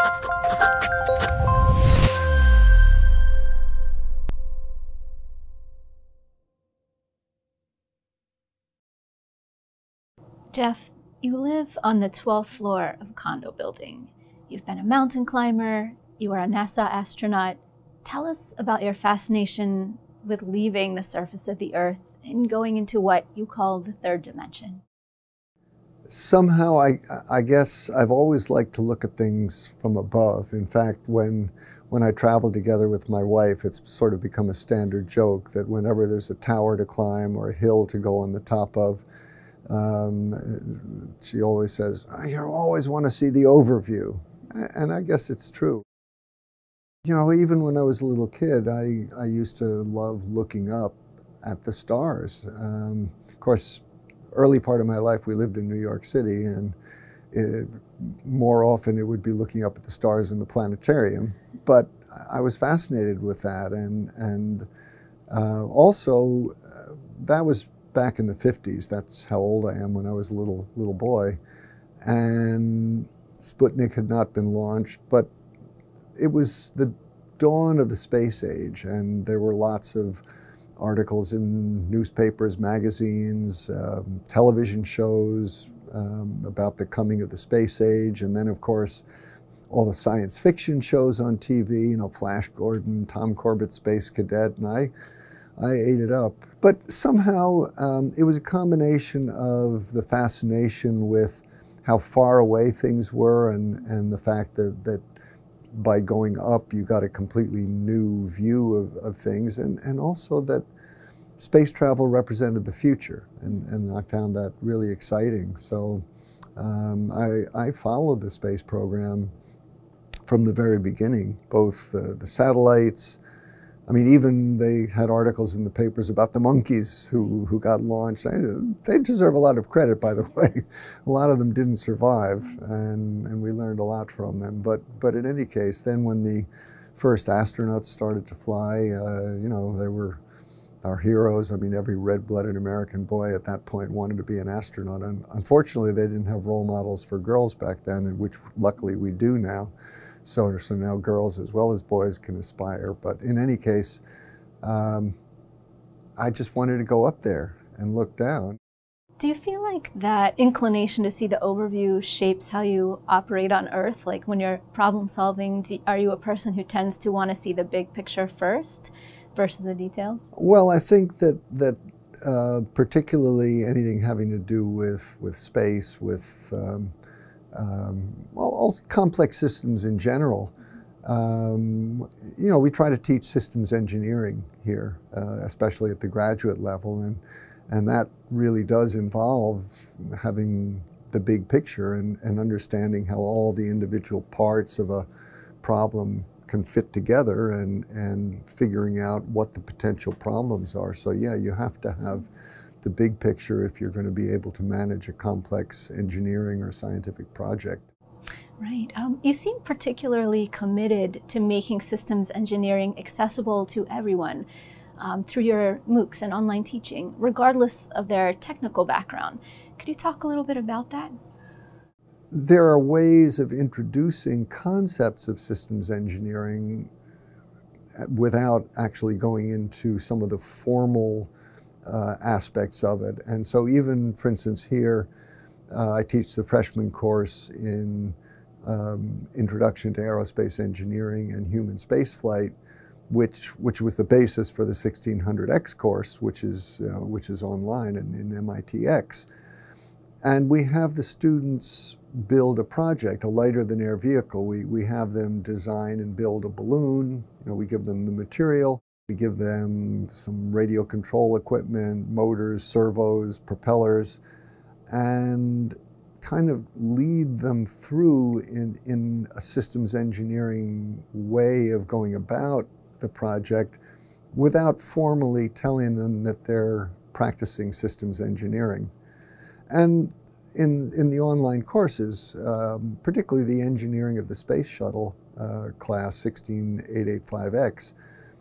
Jeff, you live on the 12th floor of a condo building. You've been a mountain climber, you are a NASA astronaut. Tell us about your fascination with leaving the surface of the Earth and going into what you call the third dimension. Somehow, I guess I've always liked to look at things from above. In fact, when I travel together with my wife, it's sort of become a standard joke that whenever there's a tower to climb or a hill to go on the top of, she always says, "You always want to see the overview." And I guess it's true. You know, even when I was a little kid, I used to love looking up at the stars. Of course, early part of my life, we lived in New York City, and more often it would be looking up at the stars in the planetarium. But I was fascinated with that, and also that was back in the 50s. That's how old I am. When I was a little boy, and Sputnik had not been launched, but it was the dawn of the space age, and there were lots of articles in newspapers, magazines, television shows about the coming of the space age, and then of course all the science fiction shows on TV, you know, Flash Gordon, Tom Corbett's Space Cadet, and I ate it up. But somehow it was a combination of the fascination with how far away things were, and the fact that by going up you got a completely new view of things, and also that space travel represented the future, and I found that really exciting. So I followed the space program from the very beginning, both the satellites. I mean, even they had articles in the papers about the monkeys who got launched. They deserve a lot of credit, by the way. A lot of them didn't survive, and we learned a lot from them. But in any case, then when the first astronauts started to fly, you know, they were our heroes. I mean, every red-blooded American boy at that point wanted to be an astronaut. And unfortunately, they didn't have role models for girls back then, and which luckily we do now. So now girls as well as boys can aspire. But in any case, I just wanted to go up there and look down. Do you feel like that inclination to see the overview shapes how you operate on Earth? Like when you're problem solving, are you a person who tends to want to see the big picture first versus the details? Well, I think that particularly anything having to do with space, with all complex systems in general. You know, we try to teach systems engineering here, especially at the graduate level, and that really does involve having the big picture and understanding how all the individual parts of a problem can fit together, and figuring out what the potential problems are. So yeah, you have to have the big picture if you're going to be able to manage a complex engineering or scientific project. Right. You seem particularly committed to making systems engineering accessible to everyone through your MOOCs and online teaching, regardless of their technical background. Could you talk a little bit about that? There are ways of introducing concepts of systems engineering without actually going into some of the formal aspects of it. And so even, for instance, here, I teach the freshman course in Introduction to Aerospace Engineering and Human Spaceflight, which was the basis for the 1600X course, which is online and in MITx. And we have the students build a project, a lighter-than-air vehicle. We have them design and build a balloon. You know, we give them the material. We give them some radio control equipment, motors, servos, propellers, and kind of lead them through in a systems engineering way of going about the project without formally telling them that they're practicing systems engineering. And in the online courses, particularly the engineering of the Space Shuttle class 16885X,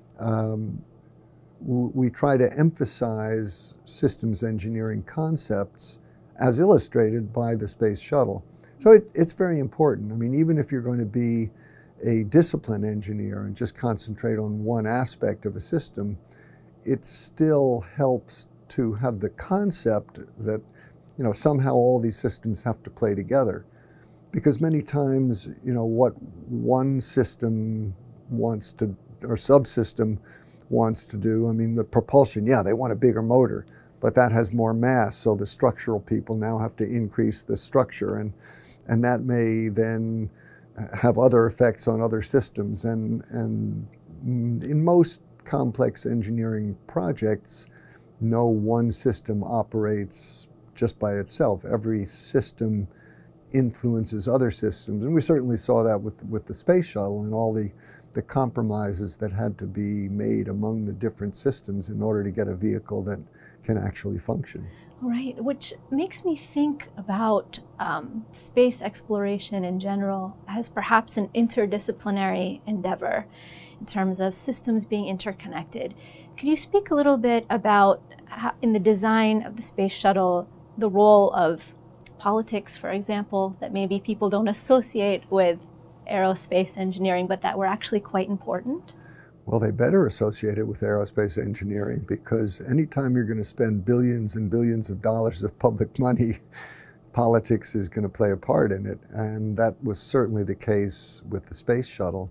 we try to emphasize systems engineering concepts as illustrated by the Space Shuttle. So it's very important. I mean, even if you're going to be a discipline engineer and just concentrate on one aspect of a system, it still helps to have the concept that, you know, somehow all these systems have to play together. Because many times, you know, what one system wants to, or subsystem wants to do, I mean, the propulsion, yeah, they want a bigger motor, but that has more mass, so the structural people now have to increase the structure, and that may then have other effects on other systems. And in most complex engineering projects, no one system operates just by itself. Every system influences other systems, and we certainly saw that with the Space Shuttle and all the compromises that had to be made among the different systems in order to get a vehicle that can actually function. Right, which makes me think about space exploration in general as perhaps an interdisciplinary endeavor in terms of systems being interconnected. Could you speak a little bit about how, in the design of the Space Shuttle, the role of politics, for example, that maybe people don't associate with aerospace engineering, but that were actually quite important? Well, they better associate it with aerospace engineering, because anytime you're going to spend billions and billions of dollars of public money, politics is going to play a part in it. And that was certainly the case with the Space Shuttle.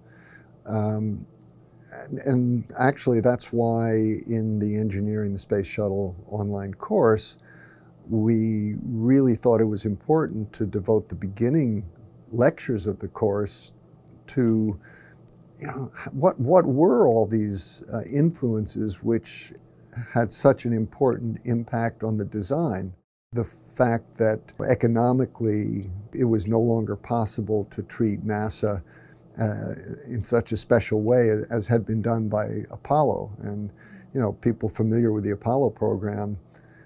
And actually, that's why in the Engineering the Space Shuttle online course, we really thought it was important to devote the beginning lectures of the course to, you know, what were all these influences which had such an important impact on the design. The fact that economically it was no longer possible to treat NASA in such a special way as had been done by Apollo. And, you know, people familiar with the Apollo program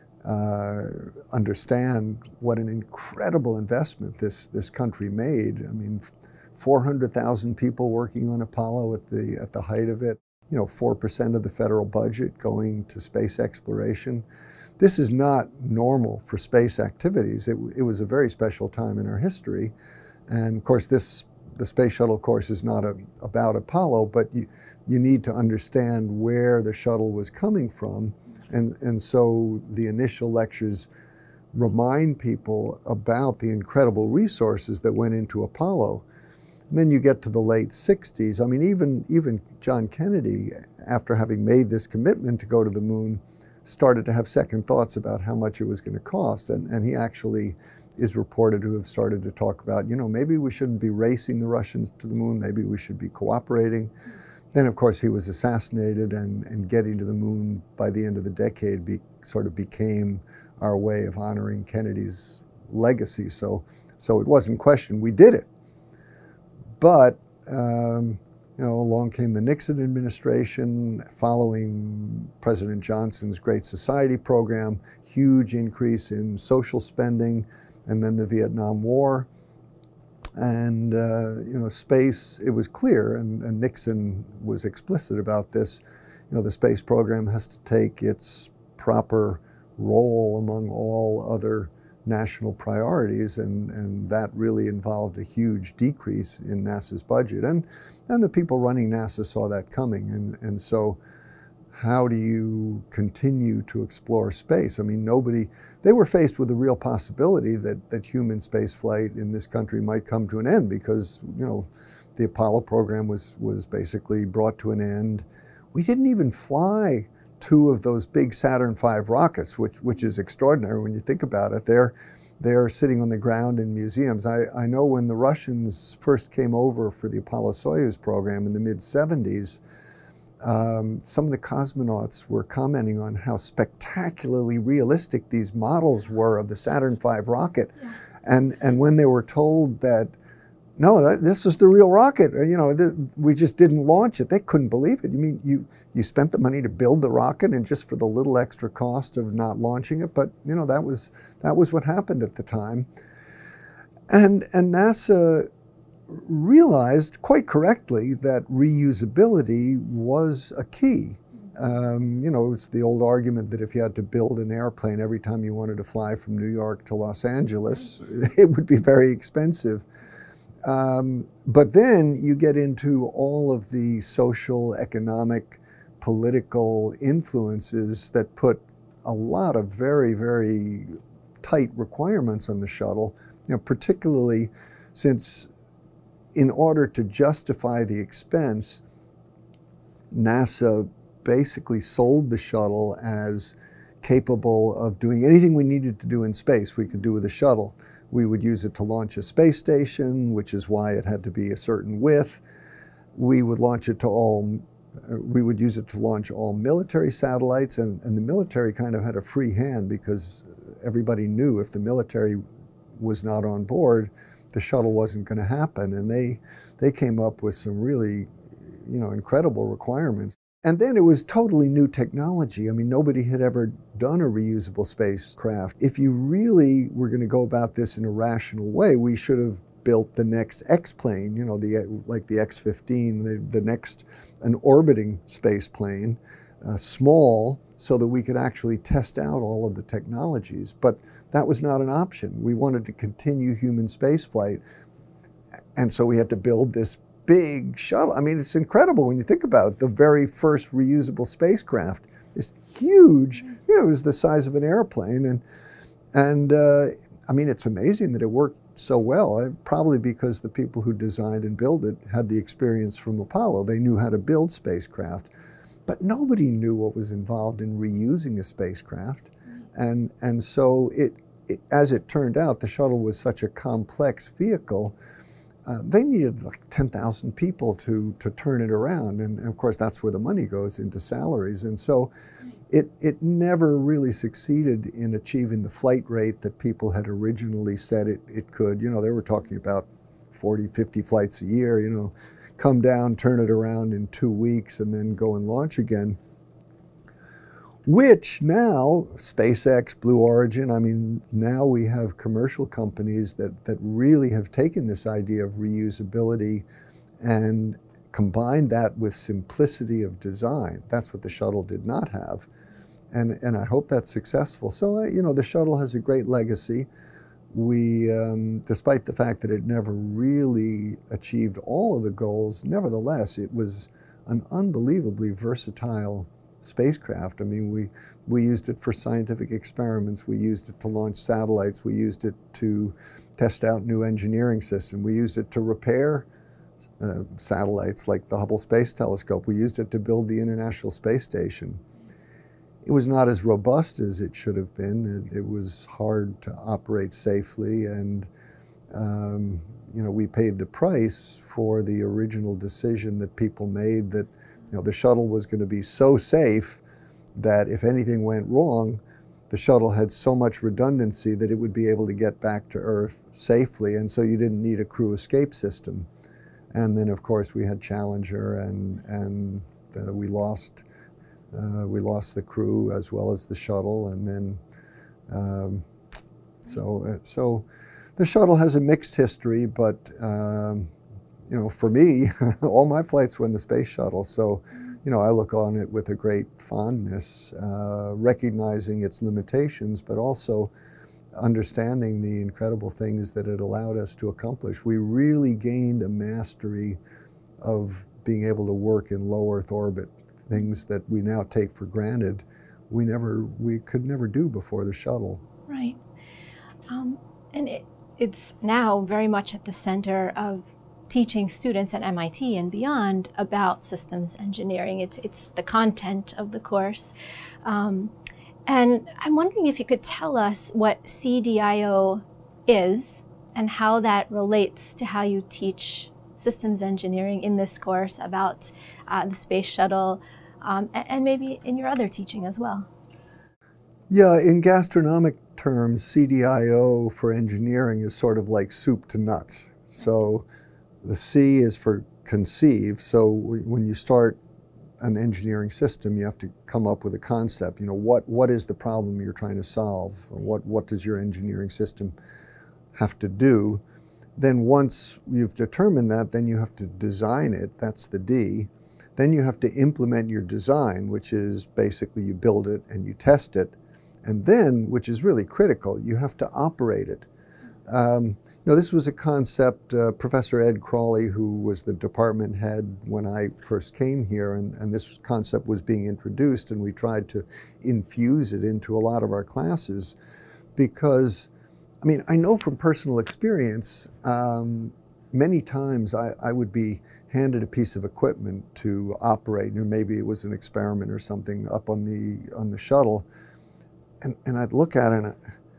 understand what an incredible investment this country made. I mean, 400,000 people working on Apollo at the height of it. You know, 4% of the federal budget going to space exploration. This is not normal for space activities. It was a very special time in our history, and of course, the Space Shuttle course is not about Apollo, but you need to understand where the shuttle was coming from. And so the initial lectures remind people about the incredible resources that went into Apollo. And then you get to the late 60s. I mean, even John Kennedy, after having made this commitment to go to the moon, started to have second thoughts about how much it was going to cost. And he actually is reported to have started to talk about, you know, maybe we shouldn't be racing the Russians to the moon, maybe we should be cooperating. Then, of course, he was assassinated, and getting to the moon by the end of the decade sort of became our way of honoring Kennedy's legacy. So it wasn't questioned. We did it. But, you know, along came the Nixon administration, following President Johnson's Great Society program, huge increase in social spending, and then the Vietnam War. And, you know, space, it was clear, and Nixon was explicit about this, you know, the space program has to take its proper role among all other national priorities, and that really involved a huge decrease in NASA's budget. And the people running NASA saw that coming, and so how do you continue to explore space? I mean, they were faced with the real possibility that human space flight in this country might come to an end, because, you know, the Apollo program was basically brought to an end. We didn't even fly 2 of those big Saturn V rockets, which is extraordinary when you think about it. They're sitting on the ground in museums. I know when the Russians first came over for the Apollo-Soyuz program in the mid-70s, some of the cosmonauts were commenting on how spectacularly realistic these models were of the Saturn V rocket. Yeah. And when they were told that, no, this is the real rocket, you know, we just didn't launch it, they couldn't believe it. You mean you spent the money to build the rocket, and just for the little extra cost of not launching it? But, you know, that was what happened at the time. And NASA realized quite correctly that reusability was a key. You know, it's the old argument that if you had to build an airplane every time you wanted to fly from New York to Los Angeles, it would be very expensive. But then you get into all of the social, economic, political influences that put a lot of very, very tight requirements on the shuttle, you know, particularly since in order to justify the expense, NASA basically sold the shuttle as capable of doing anything we needed to do in space we could do with a shuttle. We would use it to launch a space station, which is why it had to be a certain width. We would launch it to we would use it to launch all military satellites, and the military kind of had a free hand because everybody knew if the military was not on board, the shuttle wasn't going to happen. And they came up with some really, you know, incredible requirements. And then it was totally new technology. I mean, nobody had ever done a reusable spacecraft. If you really were going to go about this in a rational way, we should have built the next X-plane, you know, like the X-15, the next, an orbiting space plane, small, so that we could actually test out all of the technologies. But that was not an option. We wanted to continue human spaceflight, and so we had to build this big shuttle. I mean, it's incredible when you think about it. The very first reusable spacecraft is huge. You know, it was the size of an airplane, and I mean, it's amazing that it worked so well. Probably because the people who designed and built it had the experience from Apollo. They knew how to build spacecraft, but nobody knew what was involved in reusing a spacecraft, and so as it turned out, the shuttle was such a complex vehicle. They needed like 10,000 people to turn it around. And of course, that's where the money goes, into salaries. And so it never really succeeded in achieving the flight rate that people had originally said it could. You know, they were talking about 40, 50 flights a year, you know, come down, turn it around in 2 weeks, and then go and launch again. Which now, SpaceX, Blue Origin, I mean, now we have commercial companies that really have taken this idea of reusability and combined that with simplicity of design. That's what the shuttle did not have. And I hope that's successful. So, you know, the shuttle has a great legacy. We, despite the fact that it never really achieved all of the goals, nevertheless, it was an unbelievably versatile spacecraft. I mean, we used it for scientific experiments. We used it to launch satellites. We used it to test out new engineering systems. We used it to repair satellites like the Hubble Space Telescope. We used it to build the International Space Station. It was not as robust as it should have been. It was hard to operate safely, and you know, we paid the price for the original decision that people made that, you know, the shuttle was going to be so safe that if anything went wrong, the shuttle had so much redundancy that it would be able to get back to Earth safely, and so you didn't need a crew escape system. And then, of course, we had Challenger, and we lost the crew as well as the shuttle, and then so the shuttle has a mixed history, but you know, for me, all my flights were in the space shuttle, so you know, I look on it with a great fondness, recognizing its limitations, but also understanding the incredible things that it allowed us to accomplish. We really gained a mastery of being able to work in low Earth orbit, things that we now take for granted. We could never do before the shuttle. Right. And it's now very much at the center of teaching students at MIT and beyond about systems engineering. It's the content of the course. And I'm wondering if you could tell us what CDIO is and how that relates to how you teach systems engineering in this course about the space shuttle, and maybe in your other teaching as well. Yeah, in gastronomic terms, CDIO for engineering is sort of like soup to nuts. So the C is for conceive. So when you start an engineering system, you have to come up with a concept. You know, what is the problem you're trying to solve? What does your engineering system have to do? Then once you've determined that, then you have to design it. That's the D. Then you have to implement your design, which is basically you build it and you test it. And then, which is really critical, you have to operate it. This was a concept, Professor Ed Crawley, who was the department head when I first came here, and this concept was being introduced, and we tried to infuse it into a lot of our classes because, I know from personal experience, many times I would be handed a piece of equipment to operate, maybe it was an experiment or something up on the shuttle, and I'd look at it and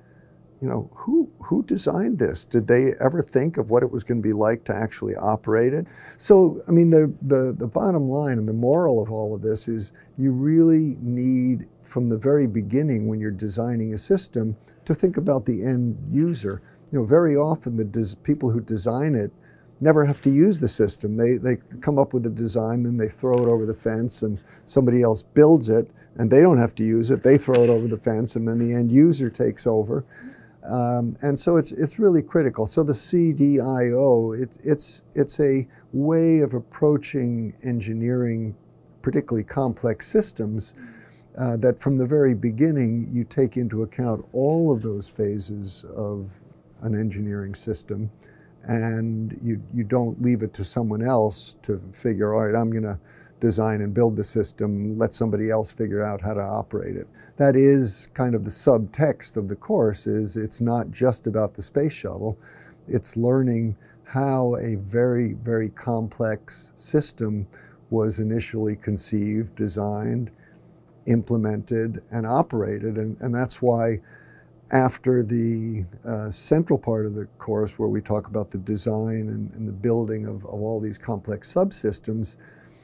who designed this? Did they ever think of what it was going to be like to actually operate it? So, the bottom line and the moral of all of this is you really need, from the very beginning when you're designing a system, to think about the end user. Very often the people who design it never have to use the system. They come up with a design, then they throw it over the fence and somebody else builds it, and they don't have to use it. They throw it over the fence, and then the end user takes over. And so it's really critical. So the CDIO, it's a way of approaching engineering, particularly complex systems, that from the very beginning you take into account all of those phases of an engineering system, and you don't leave it to someone else to figure, all right, I'm going to design and build the system, let somebody else figure out how to operate it. That is kind of the subtext of the course, is it's not just about the space shuttle, it's learning how a very, very complex system was initially conceived, designed, implemented, and operated. And that's why after the central part of the course, where we talk about the design and the building of all these complex subsystems,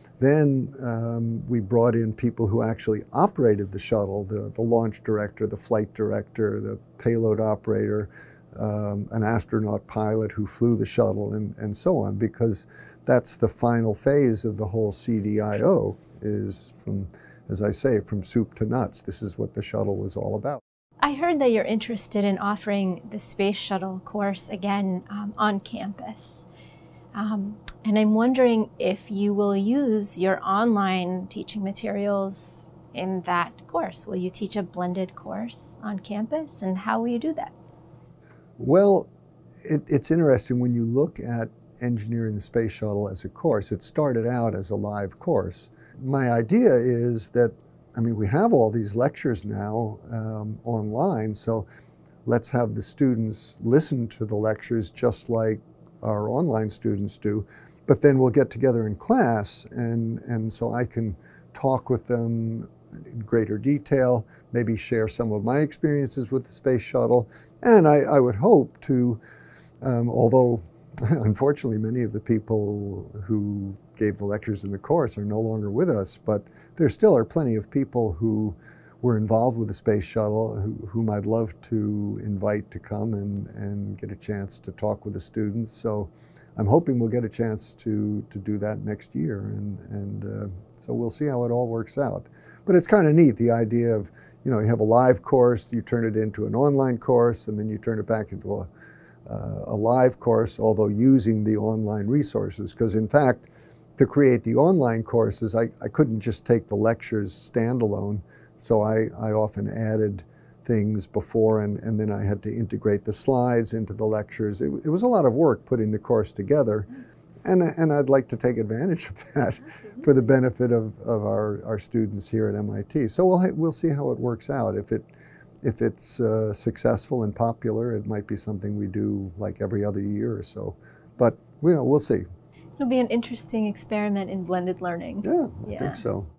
then we brought in people who actually operated the shuttle, the launch director, the flight director, the payload operator, an astronaut pilot who flew the shuttle, and so on, because that's the final phase of the whole CDIO, is from, as I say, from soup to nuts. This is what the shuttle was all about. I heard that you're interested in offering the Space Shuttle course again on campus. And I'm wondering if you will use your online teaching materials in that course. Will you teach a blended course on campus, and how will you do that? Well, it's interesting when you look at engineering the space shuttle as a course. It started out as a live course. My idea is that, we have all these lectures now online, so let's have the students listen to the lectures just like our online students do, but then we'll get together in class, and so I can talk with them in greater detail, maybe share some of my experiences with the space shuttle, and I would hope to, although unfortunately many of the people who gave the lectures in the course are no longer with us, but there still are plenty of people who were involved with the space shuttle whom I'd love to invite to come and get a chance to talk with the students. So I'm hoping we'll get a chance to do that next year, and so we'll see how it all works out. But it's kind of neat, the idea of, you have a live course, you turn it into an online course, and then you turn it back into a live course, although using the online resources. Because in fact, to create the online courses, I couldn't just take the lectures standalone, so I often added things before, and then I had to integrate the slides into the lectures. It was a lot of work putting the course together, and I'd like to take advantage of that for the benefit of our students here at MIT. So we'll see how it works out. If it's successful and popular, it might be something we do like every other year or so. But we'll see. It'll be an interesting experiment in blended learning. Yeah, I think so.